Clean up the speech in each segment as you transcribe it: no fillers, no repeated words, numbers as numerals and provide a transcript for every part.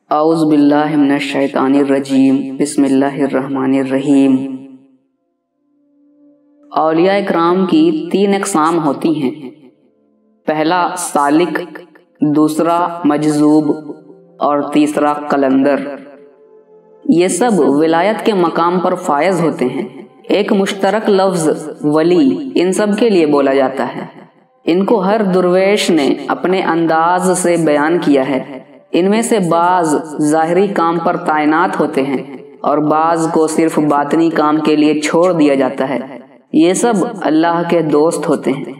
اعوذ باللہ من الشیطان الرجیم بسم اللہ الرحمن الرحیم۔ اولیاء اکرام کی 3 اقسام ہوتی ہیں، پہلا سالک، دوسرا مجذوب اور تیسرا قلندر۔ یہ سب ولایت کے مقام پر فائز ہوتے ہیں۔ ایک مشترک لفظ ولی ان سب کے لیے بولا جاتا ہے۔ ان کو ہر درویش نے اپنے انداز سے بیان کیا ہے۔ ان میں سے بعض ظاہری کام پر تعینات ہوتے ہیں اور بعض کو صرف باطنی کام کے لیے چھوڑ دیا جاتا ہے۔ یہ سب اللہ کے دوست ہوتے ہیں۔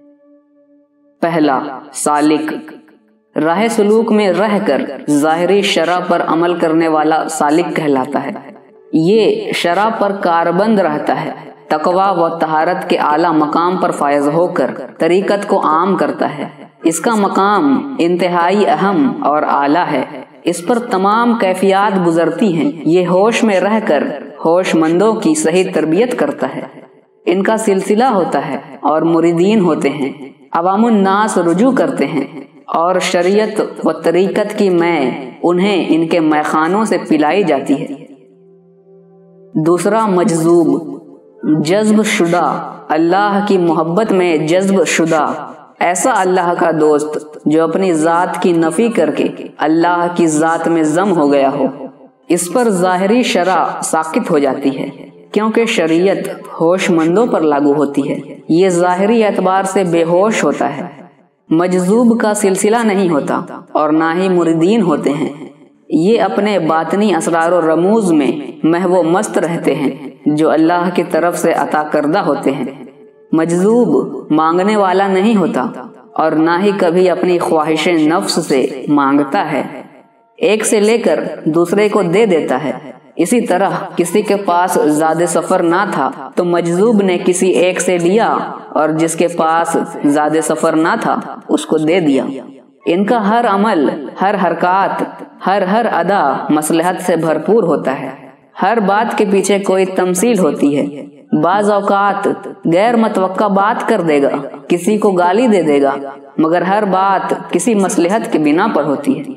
پہلا سالک، راہ سلوک میں رہ کر ظاہری شرع پر عمل کرنے والا سالک کہلاتا ہے۔ یہ شرع پر کاربند رہتا ہے، تقویٰ و طہارت کے اعلیٰ مقام پر فائز ہو کر طریقت کو عام کرتا ہے۔ اس کا مقام انتہائی اہم اور اعلیٰ ہے۔ اس پر تمام کیفیات گزرتی ہیں۔ یہ ہوش میں رہ کر ہوش مندوں کی صحیح تربیت کرتا ہے۔ ان کا سلسلہ ہوتا ہے اور مریدین ہوتے ہیں۔ عوام الناس رجوع کرتے ہیں اور شریعت و طریقت کی میں انہیں ان کے میخانوں سے پلائی جاتی ہے۔ دوسرا مجذوب، جذب شدہ، اللہ کی محبت میں جذب شدہ، ایسا اللہ کا دوست جو اپنی ذات کی نفی کر کے اللہ کی ذات میں ضم ہو گیا ہو۔ اس پر ظاہری شرع ساقط ہو جاتی ہے کیونکہ شریعت ہوش مندوں پر لاگو ہوتی ہے۔ یہ ظاہری اعتبار سے بے ہوش ہوتا ہے۔ مجذوب کا سلسلہ نہیں ہوتا اور نہ ہی مریدین ہوتے ہیں۔ یہ اپنے باطنی اسرار و رموز میں محو مست رہتے ہیں جو اللہ کی طرف سے عطا کردہ ہوتے ہیں۔ مجذوب مانگنے والا نہیں ہوتا اور نہ ہی کبھی اپنی خواہش نفس سے مانگتا ہے۔ ایک سے لے کر دوسرے کو دے دیتا ہے۔ اسی طرح کسی کے پاس زاد سفر نہ تھا تو مجذوب نے کسی ایک سے لیا اور جس کے پاس زاد سفر نہ تھا اس کو دے دیا۔ ان کا ہر عمل، ہر حرکات، ہر ادا مصلحت سے بھرپور ہوتا ہے۔ ہر بات کے پیچھے کوئی تمثیل ہوتی ہے۔ بعض اوقات غیر متوقع بات کر دے گا، کسی کو گالی دے دے گا، مگر ہر بات کسی مصلحت کی بنا پر ہوتی ہے۔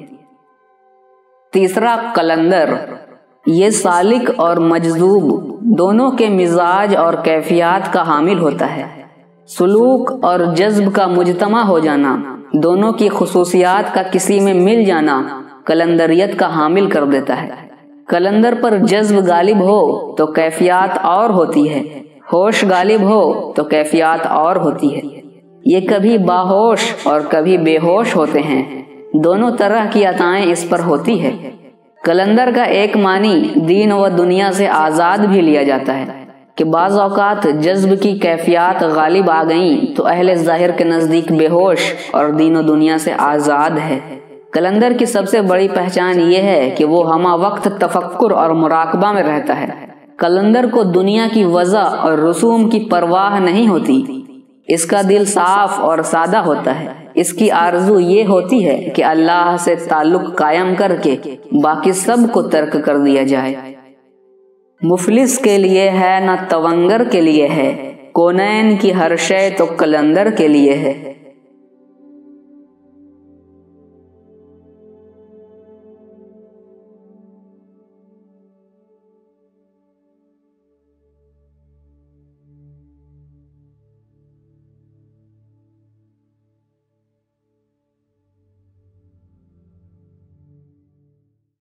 تیسرا قلندر، یہ سالک اور مجذوب دونوں کے مزاج اور کیفیات کا حامل ہوتا ہے۔ سلوک اور جذب کا مجتمع ہو جانا، دونوں کی خصوصیات کا کسی میں مل جانا قلندریت کا حامل کر دیتا ہے۔ قلندر پر جذب غالب ہو تو کیفیات اور ہوتی ہے، ہوش غالب ہو تو کیفیات اور ہوتی ہے۔ یہ کبھی باہوش اور کبھی بے ہوش ہوتے ہیں، دونوں طرح کی عطائیں اس پر ہوتی ہے۔ قلندر کا ایک معنی دین و دنیا سے آزاد بھی لیا جاتا ہے کہ بعض اوقات جذب کی کیفیات غالب آ گئیں تو اہل ظاہر کے نزدیک بے ہوش اور دین و دنیا سے آزاد ہے۔ قلندر کی سب سے بڑی پہچان یہ ہے کہ وہ ہمہ وقت تفکر اور مراقبہ میں رہتا ہے۔ قلندر کو دنیا کی وضع اور رسوم کی پرواہ نہیں ہوتی۔ اس کا دل صاف اور سادہ ہوتا ہے۔ اس کی آرزو یہ ہوتی ہے کہ اللہ سے تعلق قائم کر کے باقی سب کو ترک کر دیا جائے۔ مفلس کے لیے ہے نہ تونگر کے لیے ہے، کونین کی ہر شے تو قلندر کے لیے ہے۔